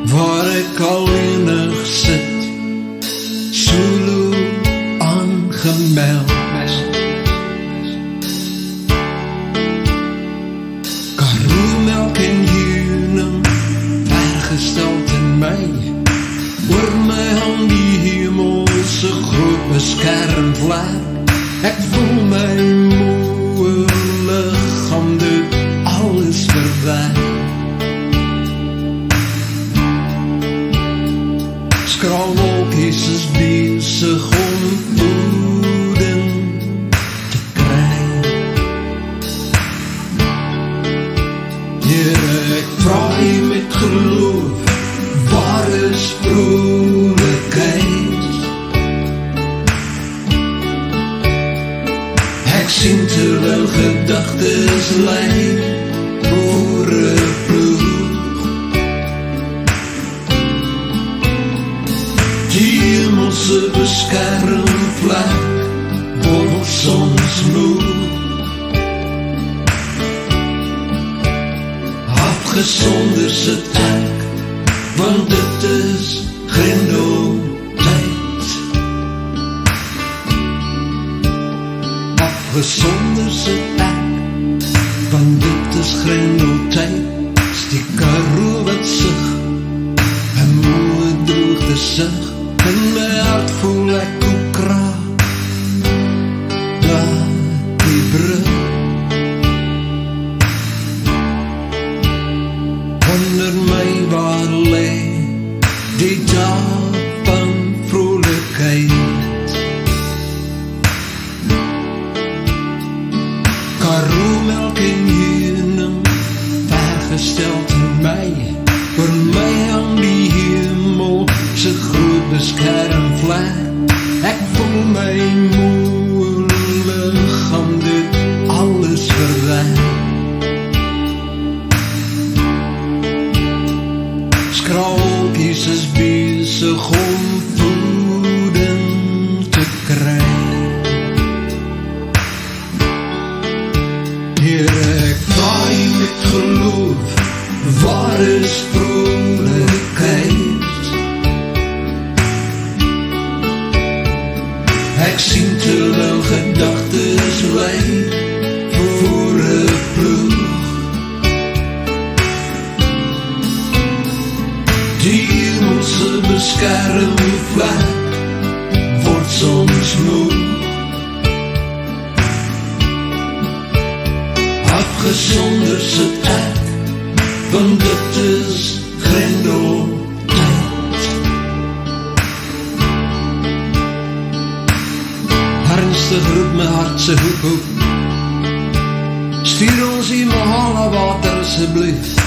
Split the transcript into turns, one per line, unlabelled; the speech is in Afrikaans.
waar ek alleenig sit, solo aangemeld. Karoo melk en heuning, vergesteld in my, oor my hang die hemelse groot beskermvlek. Ek voel my moe lichaam dit alles verwek. Skraalwolkies is bezig om voeding te kry. Here, ek vraag jy met geloof, waar is vrolikheid? Ek sien terwyl gedagtes lei voor 'n ploeg. Die hemelse beskermvlek word soms moe. Afgesonder sit ek, want dit is grendeltyd. Afgesonder sit ek, want dit is grendeltyd. Die Karoo wat sug, 'n moe droogte sug. In my hart voel ek hoe kraag daar die brug. Wonder my waar lê die dag van vrolikheid. Karoo melk en heuning, vergesteld in my, vir my hang die hemel se groot beskermvlek. Ek voel my moe lichaam dit alles verwek. Skraalkies is bezig om voeding te kry. Here, ek vaai met geloof, waar is vrolikheid? Ek sien terwyl gedagtes lei voor 'n ploeg. Die hemelse beskermvlek word soms moe. Afgesonder sit ek, want dit is grendeltyd. Ernstig roep my hart se hoek. Stuur ons die Mahala water asseblief.